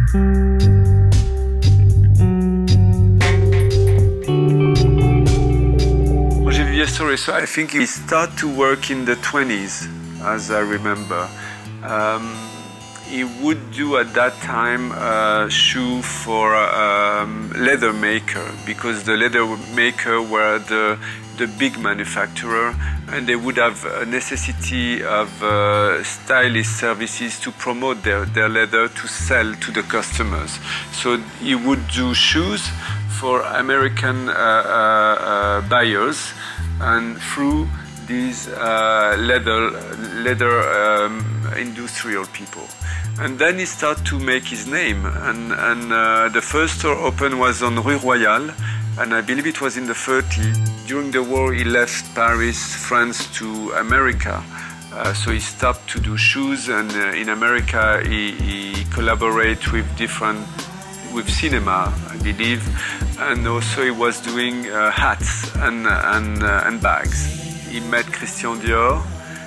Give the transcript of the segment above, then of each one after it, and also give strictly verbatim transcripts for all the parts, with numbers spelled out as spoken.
Roger Vivier story, so I think he started to work in the twenties, as I remember. Um, he would do at that time a shoe for a um, leather maker, because the leather maker were the, the big manufacturer, and they would have a necessity of uh, stylist services to promote their, their leather to sell to the customers. So he would do shoes for American uh, uh, uh, buyers, and through these uh, leather, leather um, industrial people. And then he started to make his name, and, and uh, the first store opened was on Rue Royale, and I believe it was in the thirties. During the war he left Paris, France to America, uh, so he stopped to do shoes, and uh, in America he, he collaborated with different, with cinema, I believe, and also he was doing uh, hats and, and, uh, and bags. He met Christian Dior,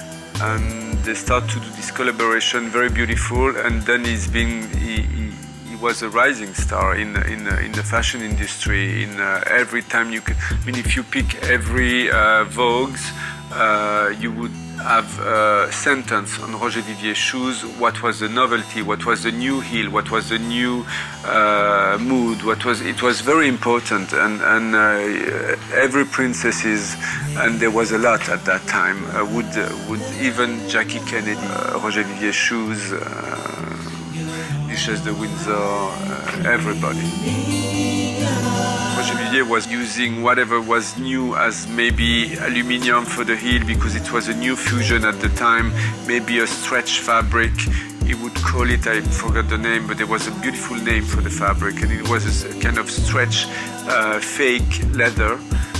and they start to do this collaboration, very beautiful, and then he's been, he, he, he was a rising star in, in, in the fashion industry. In uh, every time you could, I mean, if you pick every uh, Vogue's, uh, you would have a sentence on Roger Vivier shoes, what was the novelty, what was the new heel, what was the new uh, mood, what was, it was very important, and, and uh, every princesses, and there was a lot at that time, uh, would, uh, would even Jackie Kennedy, uh, Roger Vivier shoes, uh, Duchesse de Windsor, uh, everybody. Roger Vivier was using whatever was new as maybe aluminium for the heel, because it was a new fusion at the time, maybe a stretch fabric. He would call it, I forgot the name, but there was a beautiful name for the fabric, and it was a kind of stretch uh, fake leather.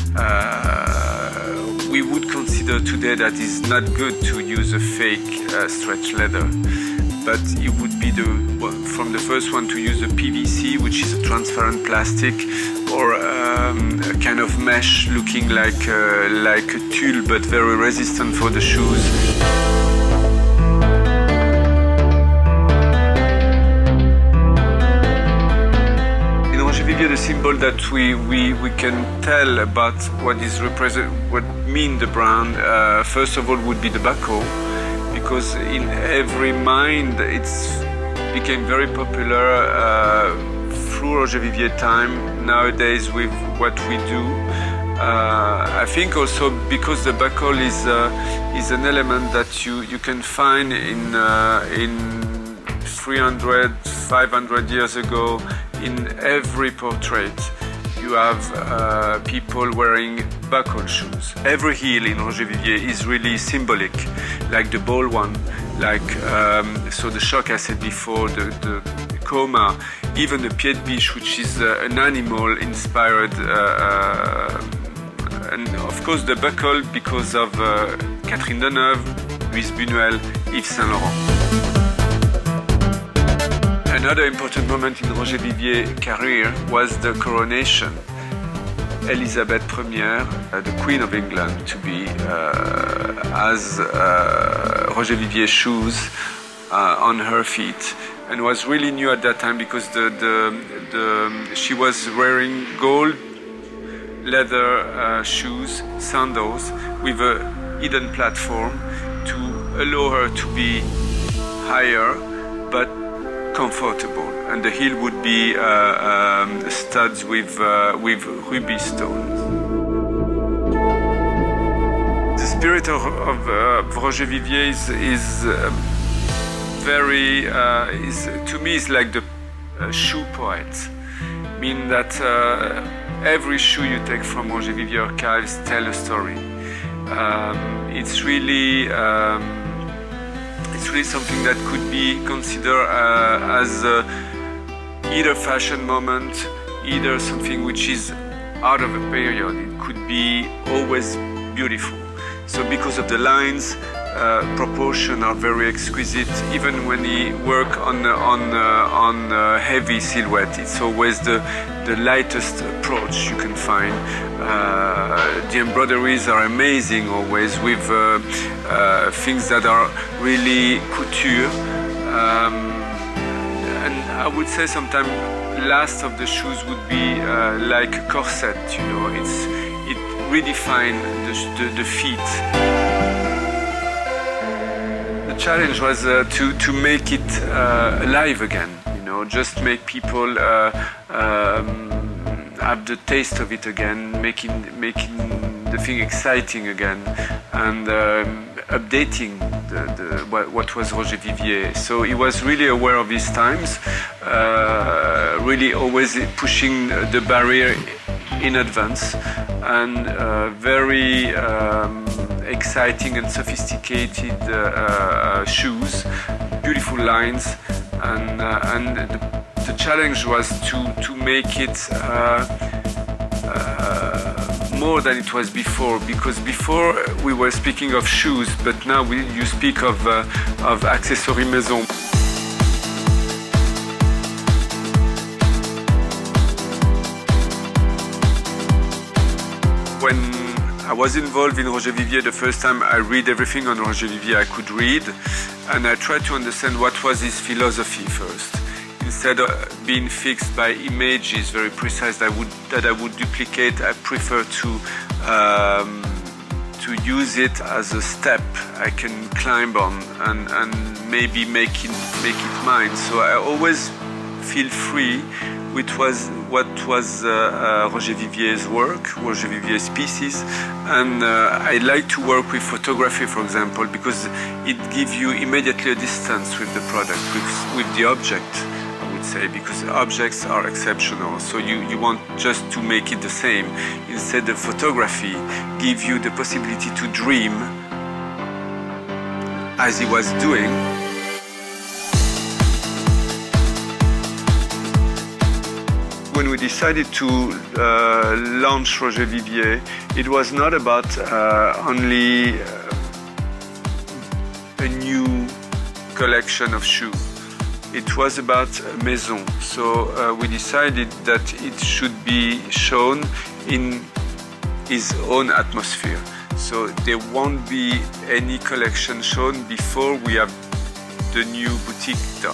Uh, we would consider today that it's not good to use a fake uh, stretch leather, but it would be the well, from the first one to use a P V C, which is a transparent plastic, or um, a kind of mesh looking like uh, like a tulle, but very resistant for the shoes. The symbol that we, we, we can tell about what is represent, what mean the brand, uh, first of all would be the buckle, because in every mind it's became very popular uh, through Roger Vivier time nowadays with what we do. Uh, I think also because the buckle is uh, is an element that you you can find in uh, in three hundred, five hundred years ago. In every portrait, you have uh, people wearing buckle shoes. Every heel in Roger Vivier is really symbolic, like the ball one, like um, so the choc I said before, the, the coma, even the pied biche, which is uh, an animal inspired, uh, uh, and of course the buckle because of uh, Catherine Deneuve, Louise Buñuel, Yves Saint Laurent. Another important moment in Roger Vivier's career was the coronation. Elizabeth Premier, uh, the Queen of England, to be uh, as uh, Roger Vivier shoes uh, on her feet, and was really new at that time because the, the, the, she was wearing gold leather uh, shoes, sandals, with a hidden platform to allow her to be higher, but comfortable, and the heel would be uh, um, studs with uh, with ruby stones. The spirit of, of uh, Roger Vivier is, is uh, very uh, is to me is like the uh, shoe poet, meaning that uh, every shoe you take from Roger Vivier archives tell a story. Um, it's really. Um, It's really something that could be considered uh, as uh, either fashion moment, either something which is out of a period. It could be always beautiful. So because of the lines, uh, proportion are very exquisite. Even when he work on on uh, on uh, heavy silhouette, it's always the the lightest approach you can find. Uh, the embroideries are amazing always, with uh, uh, things that are really couture. Um, and I would say sometimes last of the shoes would be uh, like a corset, you know, it's, it redefines the, the, the feet. The challenge was uh, to, to make it uh, alive again, you know, just make people uh, um, have the taste of it again, making, making the thing exciting again, and um, updating the, the, what, what was Roger Vivier. So he was really aware of his times, uh, really always pushing the barrier in advance, and uh, very um, exciting and sophisticated uh, uh, shoes, beautiful lines, and, uh, and the, the challenge was to, to make it uh, uh, more than it was before, because before we were speaking of shoes, but now we, you speak of, uh, of accessories maison. When I was involved in Roger Vivier the first time, I read everything on Roger Vivier I could read, and I tried to understand what was his philosophy first. Instead of being fixed by images very precise that I would, that I would duplicate, I prefer to, um, to use it as a step I can climb on and, and maybe make it, make it mine. So I always feel free with was, what was uh, uh, Roger Vivier's work, Roger Vivier's pieces, and uh, I like to work with photography, for example, because it gives you immediately a distance with the product, with, with the object. Say, because objects are exceptional, so you, you want just to make it the same. Instead, the photography gives you the possibility to dream as he was doing. When we decided to uh, launch Roger Vivier, it was not about uh, only uh, a new collection of shoes. It was about a maison, so uh, we decided that it should be shown in his own atmosphere. So there won't be any collection shown before we have the new boutique done.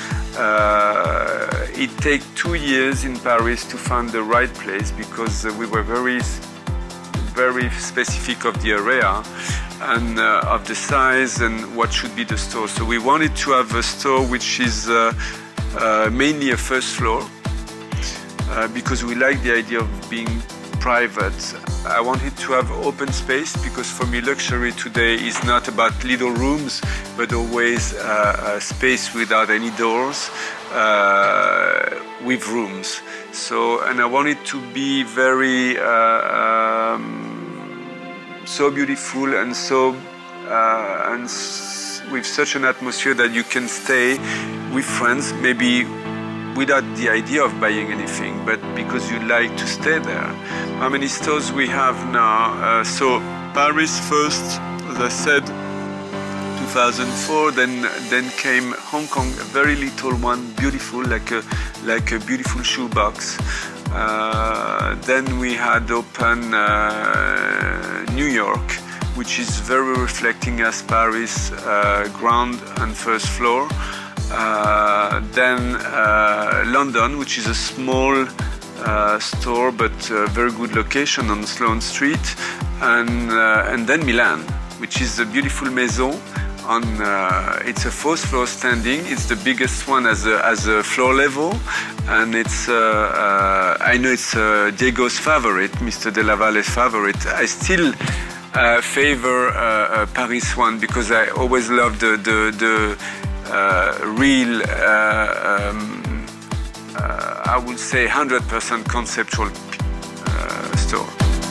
Uh, it took two years in Paris to find the right place, because uh, we were very, very specific of the area and uh, of the size and what should be the store. So we wanted to have a store which is uh, uh, mainly a first floor, uh, because we like the idea of being private. I wanted to have open space, because for me luxury today is not about little rooms, but always uh, a space without any doors, uh, with rooms. So, and I wanted to be very uh, um, so beautiful and so uh, and s with such an atmosphere that you can stay with friends, maybe without the idea of buying anything, but because you like to stay there. How many stores we have now? Uh, so Paris first, as I said, two thousand four. Then then came Hong Kong, a very little one, beautiful, like a like a beautiful shoebox. Uh, then we had open uh, New York, which is very reflecting as Paris, uh, ground and first floor. Uh, then uh, London, which is a small uh, store but a very good location on Sloane Street, and uh, and then Milan, which is a beautiful maison. On uh, it's a fourth floor standing. It's the biggest one as a as a floor level, and it's uh, uh, I know it's uh, Diego's favorite, Mister De La Valle's favorite. I still uh, favor uh, uh, Paris one, because I always love the the, the uh, real uh, um, uh, I would say one hundred percent conceptual uh, store.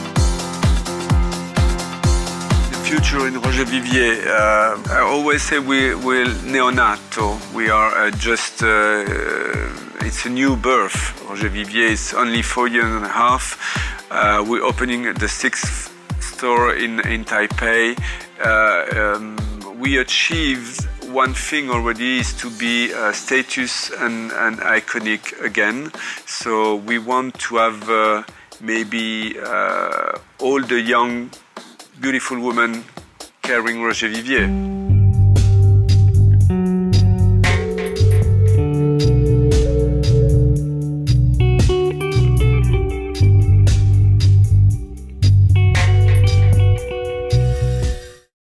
Future in Roger Vivier. Uh, I always say we, we're neonato. We are uh, just, uh, it's a new birth. Roger Vivier is only four years and a half. Uh, we're opening the sixth store in, in Taipei. Uh, um, we achieved one thing already, is to be uh, status and, and iconic again. So we want to have uh, maybe uh, all the young beautiful woman carrying Roger Vivier.